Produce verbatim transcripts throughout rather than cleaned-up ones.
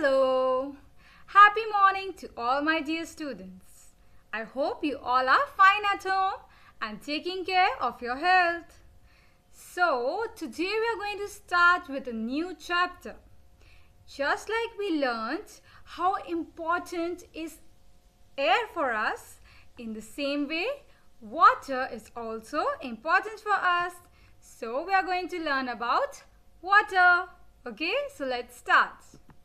Hello! Happy morning to all my dear students. I hope you all are fine at home and taking care of your health. So, today we are going to start with a new chapter. Just like we learned how important is air for us, in the same way, water is also important for us. So, we are going to learn about water. Okay, so let's start.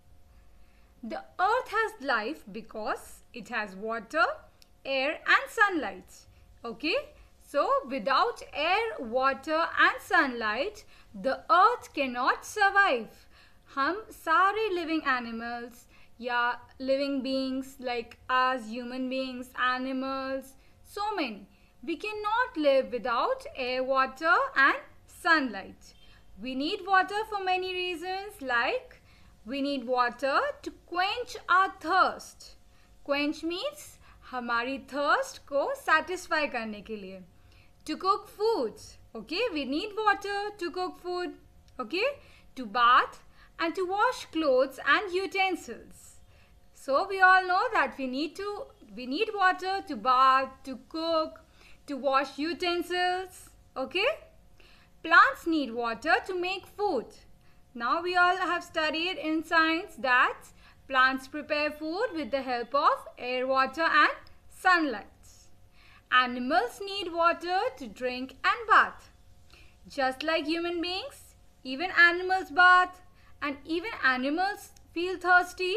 The earth has life because it has water, air and sunlight. Okay, so without air, water and sunlight, the earth cannot survive. हम सारे living animals या living beings like us, human beings, animals, so many, we cannot live without air, water and sunlight. We need water for many reasons, like we need water to quench our thirst. Quench means हमारी thirst को satisfy करने के लिए. To cook foods, okay, we need water to cook food, okay, to bath and to wash clothes and utensils. So we all know that we need to we need water to bath, to cook, to wash utensils, okay. Plants need water to make food. Now we all have studied in science that plants prepare food with the help of air, water and sunlight. Animals need water to drink and bath. Just like human beings, even animals bath and even animals feel thirsty.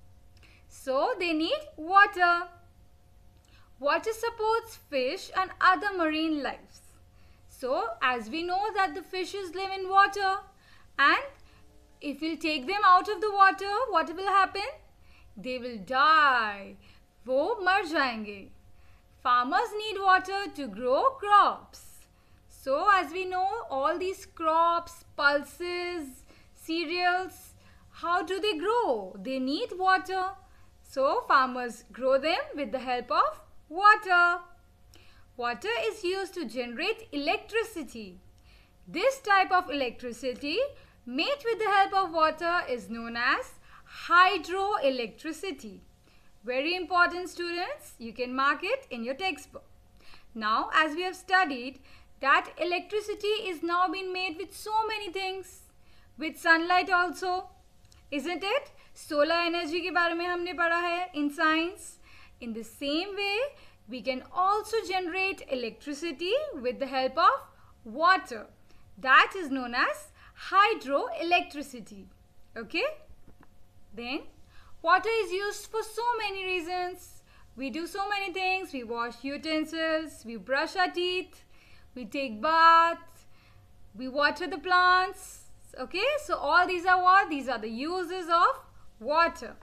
So they need water. Water supports fish and other marine lives. So as we know that the fishes live in water, and if we'll take them out of the water, what will happen? They will die. वो मर जाएंगे. Farmers need water to grow crops. So as we know, all these crops, pulses, cereals, how do they grow? They need water. So farmers grow them with the help of water. Water is used to generate electricity. This type of electricity made with the help of water is known as hydroelectricity. Very important, students. You can mark it in your textbook. Now, as we have studied that electricity is now being made with so many things. With sunlight also. Isn't it? Solar energy के बारे में हमने पढ़ा है in science. In the same way, we can also generate electricity with the help of water. That is known as hydroelectricity. Okay? Then, water is used for so many reasons. We do so many things. We wash utensils, we brush our teeth, we take bath, we water the plants. Okay? So, all these are what? These are the uses of water.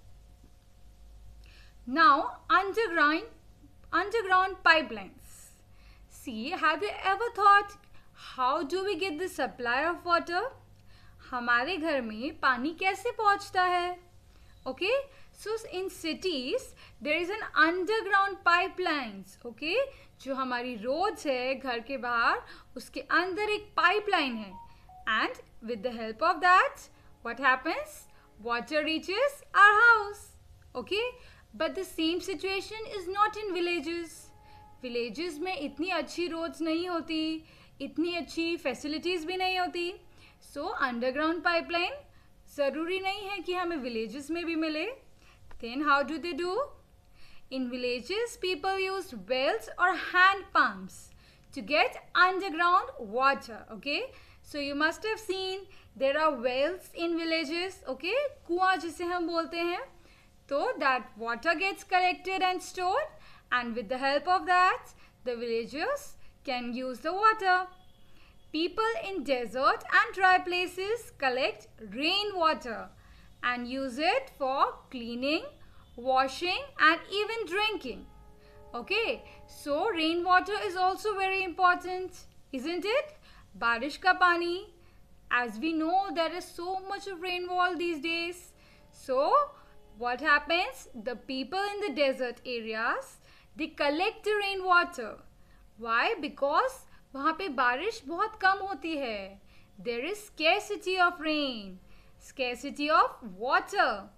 Now, underground, underground pipelines. See, have you ever thought, how do we get the supply of water? हमारे घर में पानी कैसे पहुंचता है? Okay, so in cities there is an underground pipelines. Okay, जो हमारी roads है घर के बाहर उसके अंदर एक pipeline है. And with the help of that, what happens? Water reaches our house. Okay, but the same situation is not in villages. Villages में इतनी अच्छी roads नहीं होती, इतनी अच्छी facilities भी नहीं होती. So underground pipeline ज़रूरी नहीं है कि हमें villages में भी मिले. Then how do they do? In villages, people use wells or hand pumps to get underground water. Okay, so you must have seen there are wells in villages. Okay, कुआं जिसे हम बोलते हैं. So that water gets collected and stored, and with the help of that, the villagers can use the water. People in desert and dry places collect rainwater and use it for cleaning, washing and even drinking. Okay, so rainwater is also very important, isn't it? बारिश का पानी. As we know, there is so much of rainfall these days. So what happens? The people in the desert areas, they collect the rainwater. Why? Because वहाँ पे बारिश बहुत कम होती है. There is scarcity of rain, scarcity of water.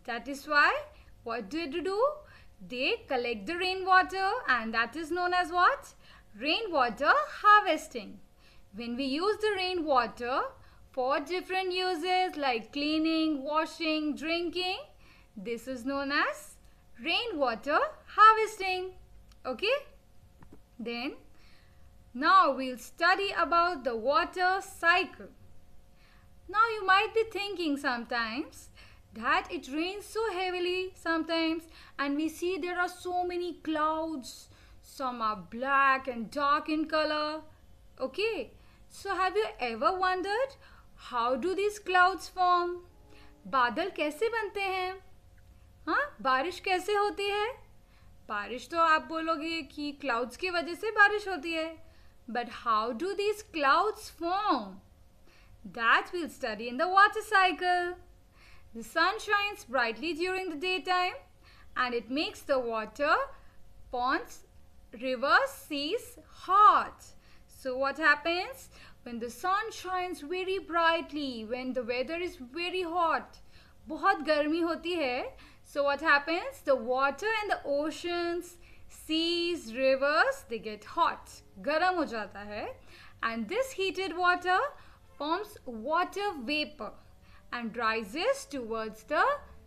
That is why what do they do? They collect the rainwater, and that is known as what? Rainwater harvesting. When we use the rainwater for different uses like cleaning, washing, drinking, this is known as rainwater harvesting. Okay? Then, now we'll study about the water cycle. Now you might be thinking sometimes that it rains so heavily sometimes, and we see there are so many clouds. Some are black and dark in color. Okay, so have you ever wondered how do these clouds form? बादल कैसे बनते हैं? हाँ, बारिश कैसे होती है? बारिश तो आप बोलोगे कि क्लाउड्स की वजह से बारिश होती है. But how do these clouds form? That we'll study in the water cycle. The sun shines brightly during the daytime and it makes the water, ponds, rivers, seas hot. So what happens? When the sun shines very brightly, when the weather is very hot, बहुत गर्मी होती है, so what happens? The water in the oceans, seas, rivers, they get hot. गर्म हो जाता है. And this heated water forms water vapor and rises towards the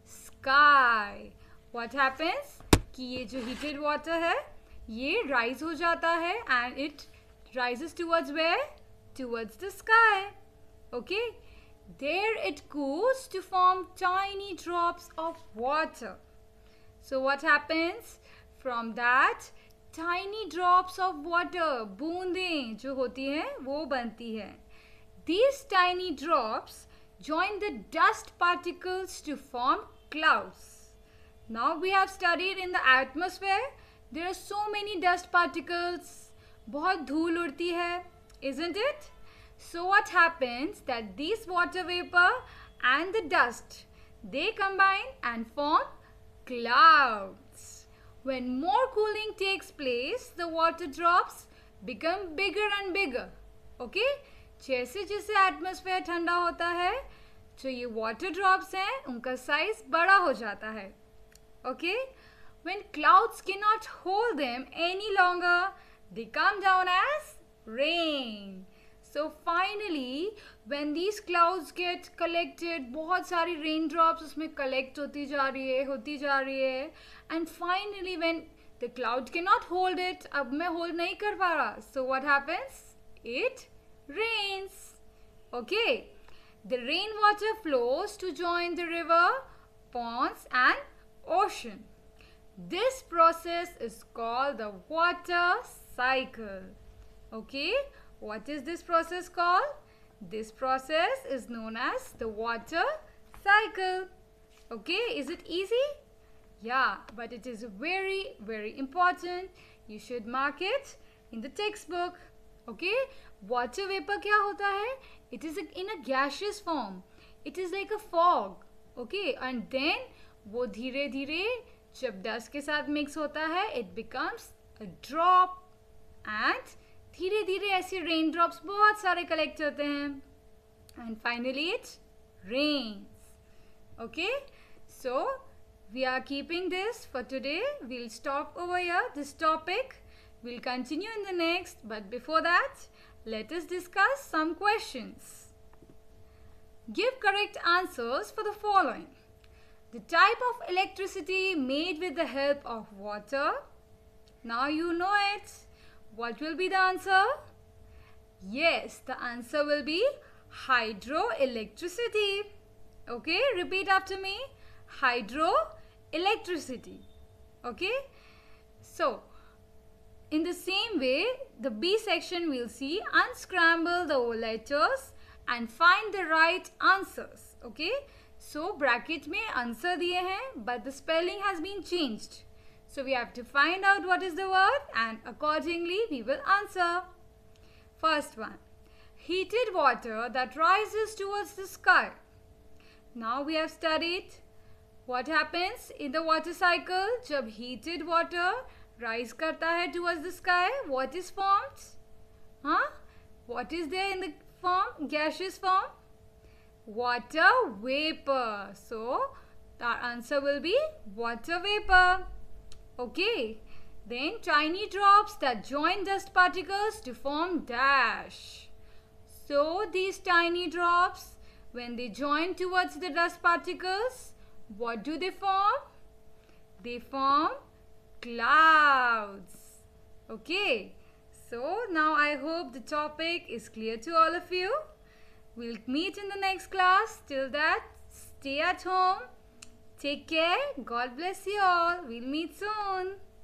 sky. What happens? कि ये जो heated water है, ये rise हो जाता है and it rises towards where? Towards the sky. Okay? There it cools to form tiny drops of water. So what happens? From that, tiny drops of water, बूंदें जो होती हैं वो बनती हैं. These tiny drops join the dust particles to form clouds. Now we have studied in the atmosphere, there are so many dust particles. बहुत धूल उड़ती है, isn't it? So what happens that these water vapor and the dust, they combine and form clouds. When more cooling takes place, the water drops become bigger and bigger. Okay? जैसे जैसे atmosphere ठंडा होता है, जो ये water drops हैं, उनका size बड़ा हो जाता है. Okay? When clouds cannot hold them any longer, they come down as rain. So finally, when these clouds get collected, बहुत सारी raindrops उसमें collect होती जा रही है, होती जा रही है, and finally when the cloud cannot hold it, अब मैं hold नहीं कर पा रहा, so what happens? It rains. Okay, the rainwater flows to join the river, ponds and ocean. This process is called the water cycle. Okay, what is this process called? This process is known as the water cycle. Okay, is it easy? Yeah, but it is very, very important. You should mark it in the textbook. Okay, water vapor क्या होता है? It is in a gaseous form. It is like a fog. Okay, and then वो धीरे धीरे जब dust के साथ mix होता है, it becomes a drop, and धीरे धीरे ऐसे रेन ड्रॉप्स बहुत सारे कलेक्ट होते हैं, and finally it rains. Okay, so we are keeping this for today. We'll stop over here this topic. We'll continue in the next, but before that, let us discuss some questions. Give correct answers for the following. The type of electricity made with the help of water. Now you know it. What will be the answer? Yes, the answer will be hydroelectricity. Okay, repeat after me. Hydroelectricity. Okay, so in the same way, the B section we'll see unscramble the letters and find the right answers. Okay, so bracket में answer दिए हैं, but the spelling has been changed. So we have to find out what is the word and accordingly we will answer. First one, heated water that rises towards the sky. Now we have studied what happens in the water cycle. जब heated water rise करता है towards the sky, what is formed? Huh? What is there in the form? Gaseous form? Water vapor. So Our answer will be water vapor. Okay. Then tiny drops that join dust particles to form dash. So these tiny drops, when they join towards the dust particles, what do they form? They form clouds. Okay. So now I hope the topic is clear to all of you. We'll meet in the next class. Till that, stay at home. Take care. God bless you all. We'll meet soon.